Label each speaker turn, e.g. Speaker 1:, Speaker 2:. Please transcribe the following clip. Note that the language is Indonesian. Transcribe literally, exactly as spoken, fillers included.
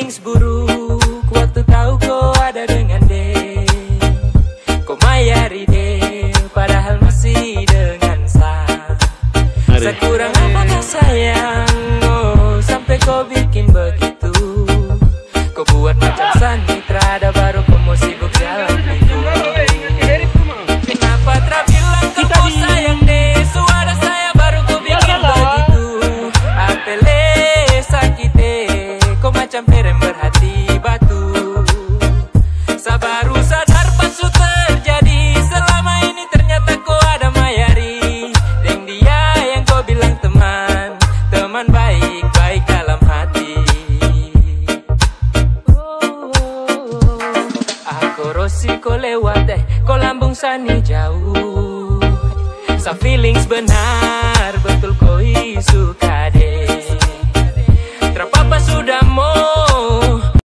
Speaker 1: feelings buruk waktu tahu kau ada dengan dia. Kau mayari dia padahal masih dengan saya. Sekurang apakah sayang, oh sampai kau bikin begitu. Kau buat macam sanitra, ada baru kau mau sibuk jalan minggu. Kenapa tak bilang kau mau sayang deh, suara saya baru kau bikin begitu. Apele sakit deh, kau macam perem berhati batu. Sabaru sadar pas su terjadi, selama ini ternyata kau ada mayari. Deng dia yang kau bilang teman, teman baik-baik dalam hati. Aku rosi kau lewat deh, kau lambung sani jauh. Sa feelings benar betul